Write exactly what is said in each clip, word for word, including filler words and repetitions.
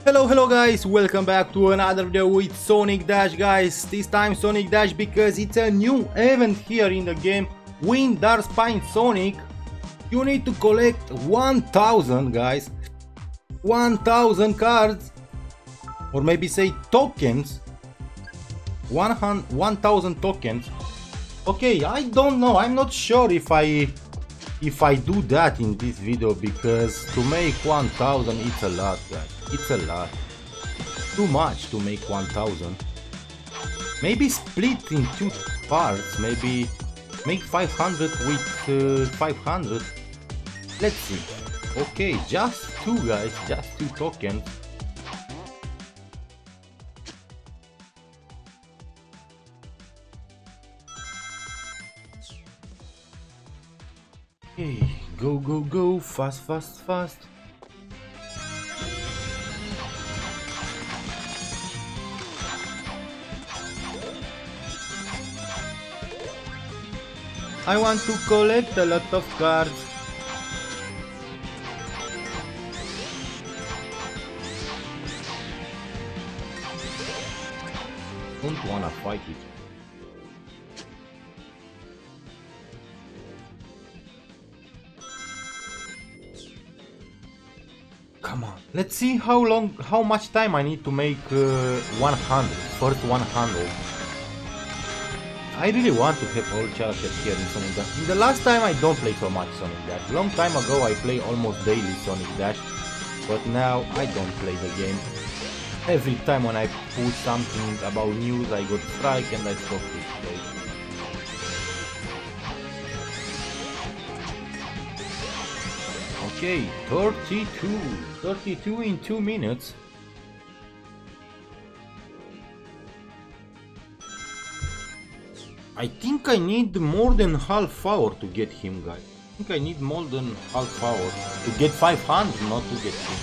Hello, hello guys, welcome back to another video with Sonic Dash, guys. This time Sonic Dash because it's a new event here in the game. Win Dark Spine Sonic. You need to collect one thousand, guys. one thousand cards, or maybe say tokens. one thousand tokens. Okay, I don't know, I'm not sure if I if I do that in this video, because to make one thousand it's a lot, guys. It's a lot. Too much to make one thousand. Maybe split in two parts. Maybe make five hundred with uh, five hundred. Let's see. Okay, just two, guys. Just two tokens. Okay, go, go, go. Fast, fast, fast. I want to collect a lot of cards. Don't wanna fight it. Come on. Let's see how long, how much time I need to make uh, one hundred. First one hundred. I really want to have all characters here in Sonic Dash. In the last time I don't play so much Sonic Dash. Long time ago I play almost daily Sonic Dash, but now I don't play the game. Every time when I put something about news I got strike and I stop to play. Okay, thirty-two. thirty-two in two minutes. I think I need more than half hour to get him, guys. I think I need more than half hour to get five hundred, not to get him.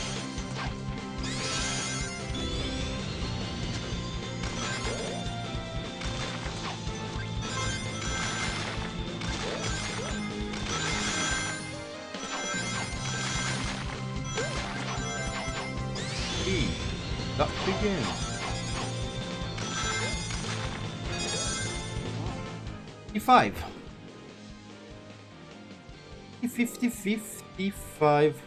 Hey, that begins. fifty-five. fifty, fifty-five.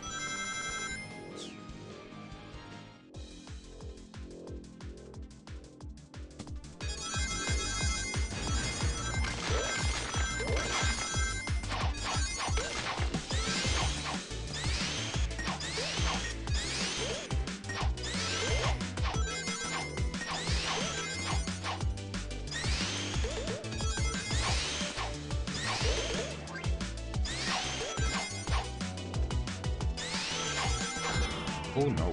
Oh no.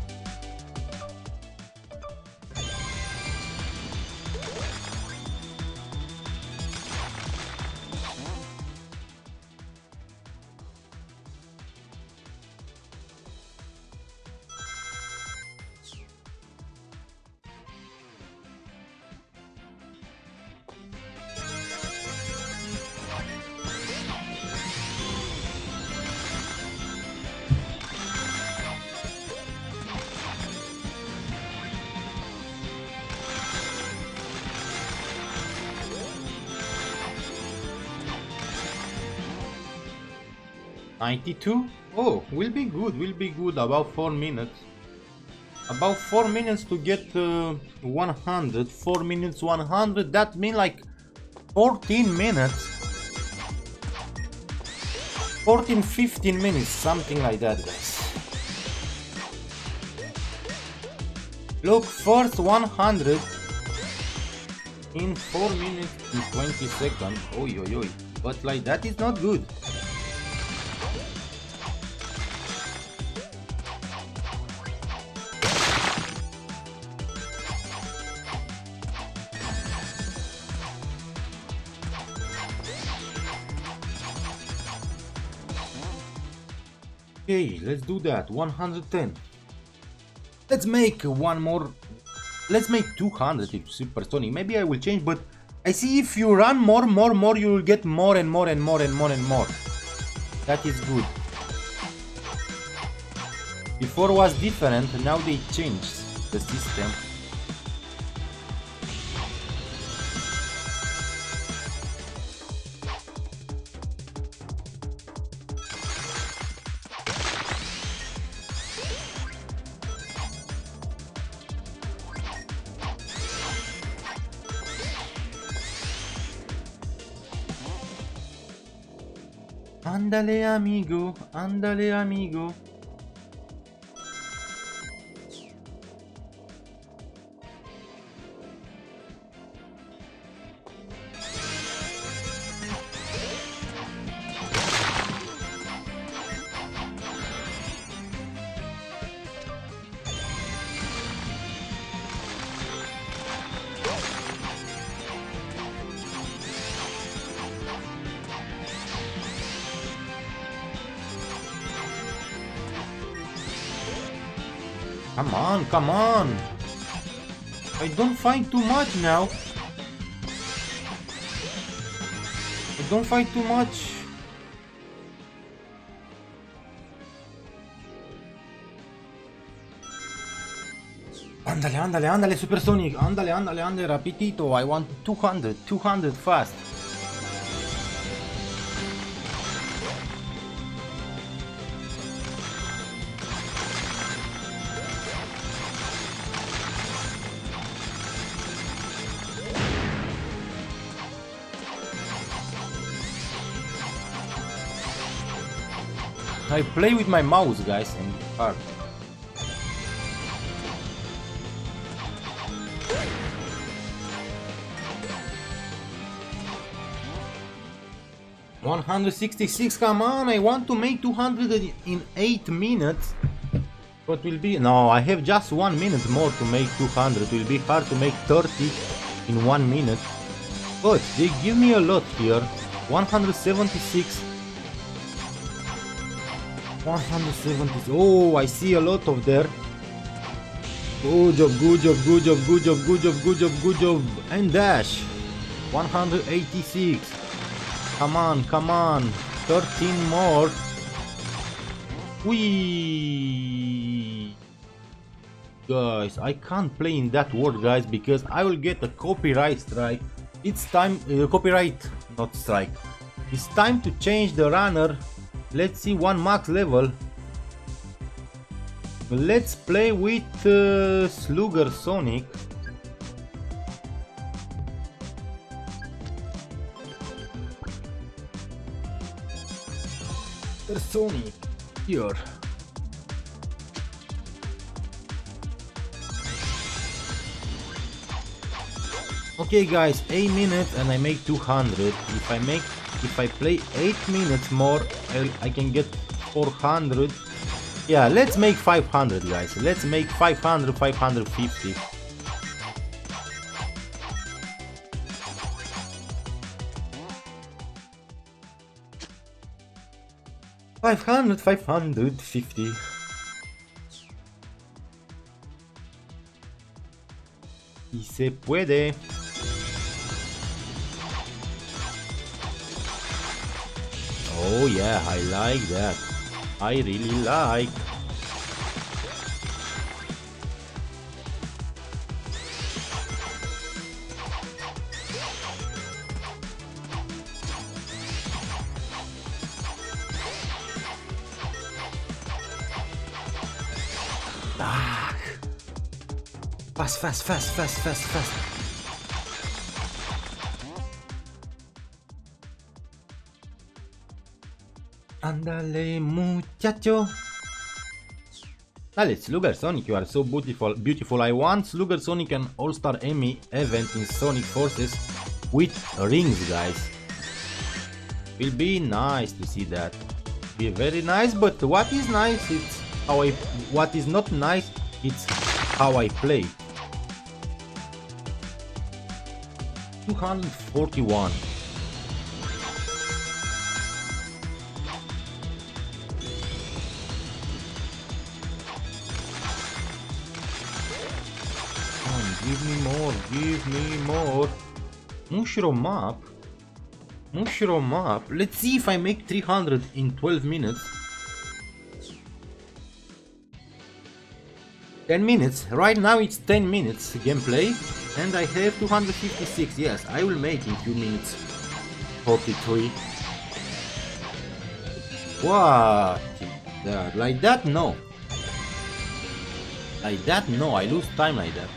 ninety-two? Oh, will be good, will be good. About four minutes. About four minutes to get uh, one hundred. four minutes, one hundred. That means like fourteen minutes. fourteen, fifteen minutes, something like that, guys. Look, first one hundred in four minutes and twenty seconds. Oi, oi, oi. But like that is not good. Okay, let's do that. one hundred ten. Let's make one more. Let's make two hundred if Super Sonic. Maybe I will change, but I see if you run more, more, more, you will get more and more and more and more and more. That is good. Before was different, now they changed the system. Andale amigo, andale amigo. Come on, come on! I don't fight too much now. I don't fight too much. Andale, andale, andale, Supersonic! Andale, andale, andale, rapidito! I want two hundred, two hundred fast! I play with my mouse, guys, and it's hard. one hundred sixty-six, come on, I want to make two hundred in eight minutes. What will be? No, I have just one minute more to make two hundred. It will be hard to make thirty in one minute. But they give me a lot here. one hundred seventy-six. one hundred seventy. Oh, I see a lot of there. Good job, good job, good job, good job, good job, good job, good job. And dash. one hundred eighty-six. Come on, come on. thirteen more. Whee! Guys, I can't play in that world, guys, because I will get a copyright strike. It's time, uh, copyright, not strike. It's time to change the runner. Let's see one max level. Let's play with uh, Slugger Sonic. Sonic here. Okay, guys, eight minutes and I make two hundred. If I make If I play eight minutes more, I'll, I can get four hundred. Yeah, let's make five hundred, guys. Let's make five hundred, five hundred fifty. five hundred, five hundred fifty. Y se puede. Oh yeah, I like that. I really like. Ah. Fast, fast, fast, fast, fast, fast. Andale, muchacho. Dale, Slugger Sonic, you are so beautiful. Beautiful. I want Slugger Sonic and All-Star Emmy event in Sonic Forces with rings, guys. Will be nice to see that. Be very nice, but what is nice, it's how I. What is not nice, it's how I play. two hundred forty-one. Give me more, give me more. Mushroom up. Mushroom up. Let's see if I make three hundred in twelve minutes. ten minutes. Right now it's ten minutes gameplay. And I have two hundred fifty-six. Yes, I will make in few minutes. forty-three. What? That, like that? No. Like that? No. I lose time like that.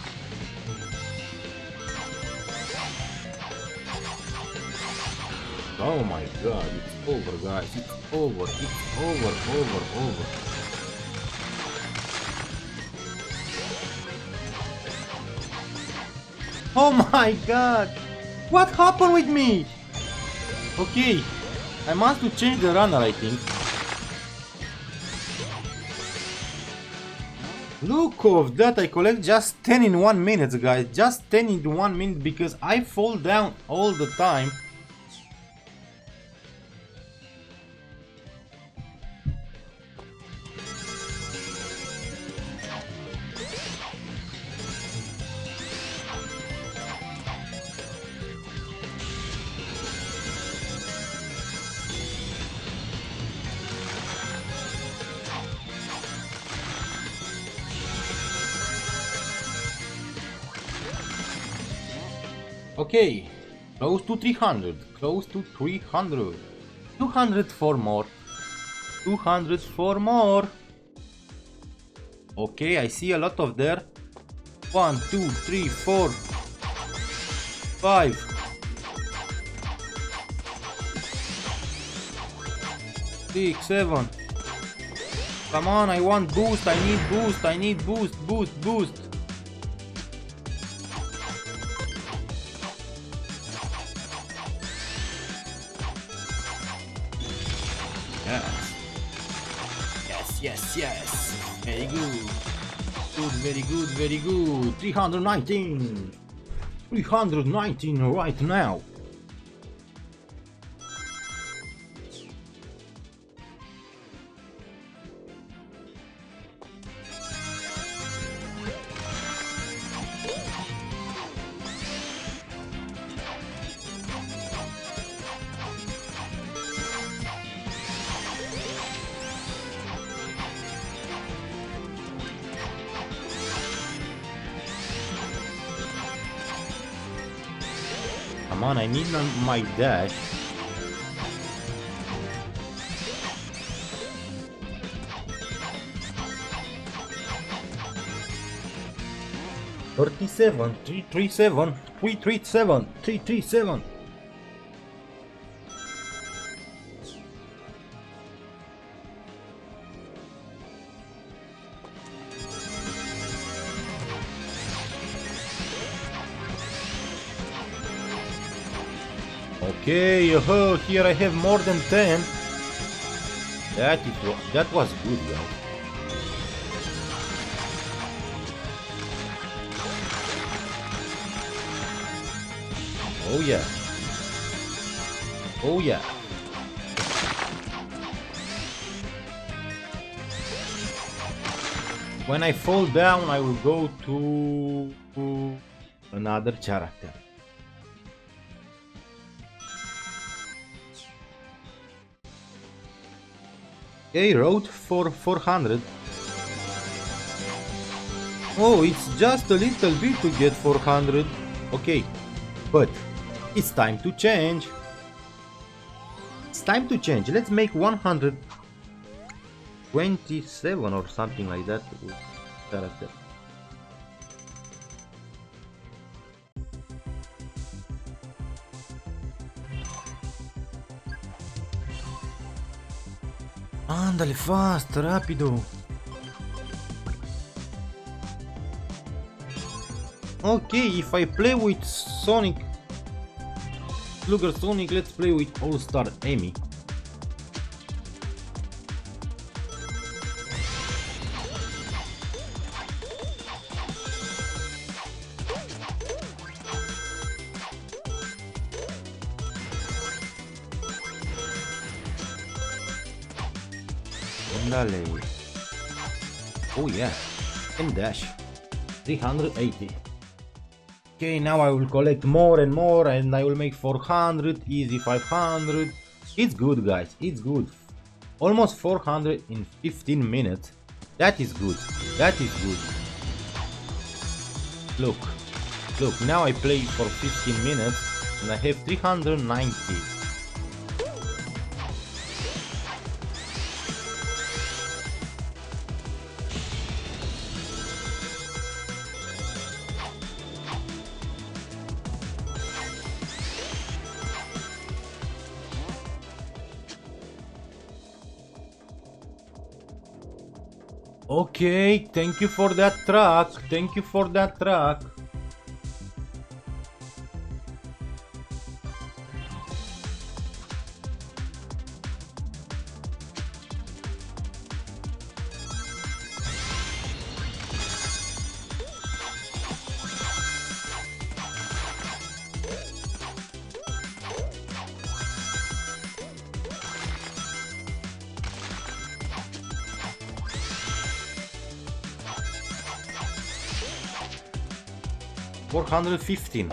Oh my god, it's over, guys. It's over. It's over, over, over. Oh my god! What happened with me? Okay, I must to change the runner, I think. Look of that, I collect just ten in one minute, guys. Just ten in one minute because I fall down all the time. Okay, close to three hundred, close to three hundred, two hundred for more, two hundred for more. Okay, I see a lot of there. One, two, three, four, five. Six, seven. Come on, I want boost, I need boost, I need boost, boost, boost. Yes, yes, yes. Very good. Good, very good, very good. three hundred nineteen. three hundred nineteen right now. Come on, I need my dash. Thirty-seven, three three seven, three three seven, three three seven. Okay, oh, here I have more than ten. That is that was good, guys. Oh yeah. Oh yeah. When I fall down, I will go to another character. Okay, road for four hundred. Oh, it's just a little bit to get four hundred. Okay, but it's time to change. It's time to change. Let's make one hundred twenty-seven or something like that with character. Andale fast, rapido. Okay, if I play with Sonic, Slugger Sonic, let's play with All-Star Amy. Andale. Oh yeah, and dash. three hundred eighty. Okay, now I will collect more and more and I will make four hundred, easy five hundred. It's good, guys, it's good. Almost four hundred in fifteen minutes. That is good. That is good. Look. Look, now I play for fifteen minutes and I have three hundred ninety. Okay, thank you for that track. Thank you for that track. four hundred fifteen.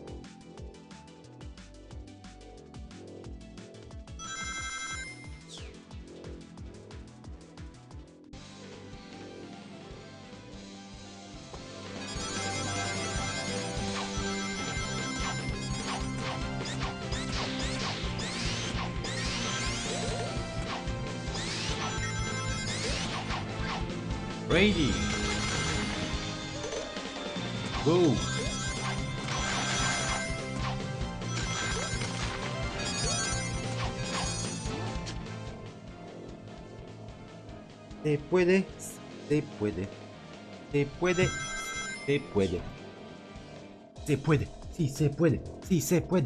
Ready. Go. Se puede, se puede, se puede, se puede. Se puede, sí se puede, sí se puede.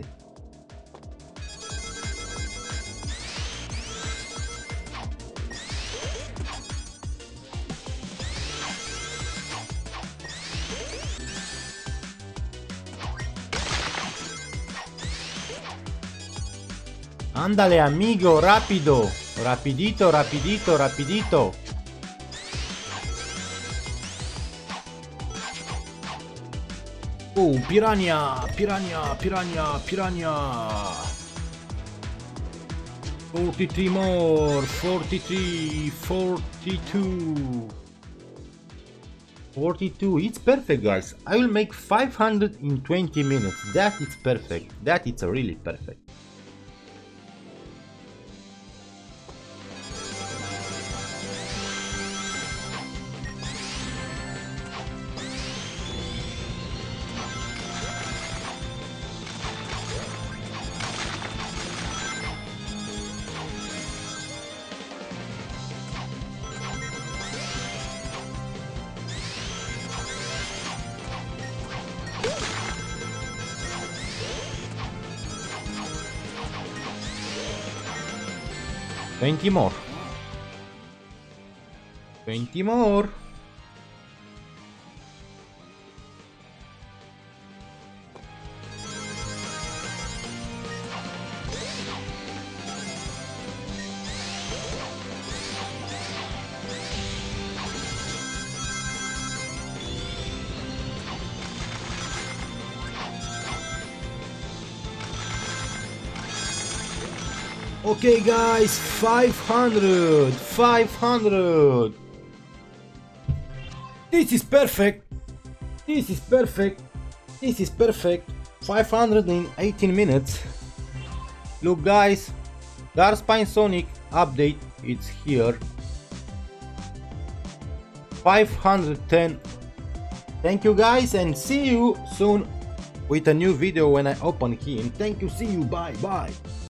Ándale, amigo, rápido, rapidito, rapidito, rapidito. Oh, piranha, piranha, piranha, piranha. forty-three more, forty-three, forty-two. forty-two, it's perfect, guys. I will make five hundred in twenty minutes. That is perfect. That is really perfect. twenty more. twenty more. Okay guys, five hundred, five hundred. This is perfect. This is perfect. This is perfect. five hundred in eighteen minutes. Look guys, Darkspine Sonic update, it's here. five hundred ten. Thank you guys and see you soon with a new video when I open him. Thank you, see you, bye bye.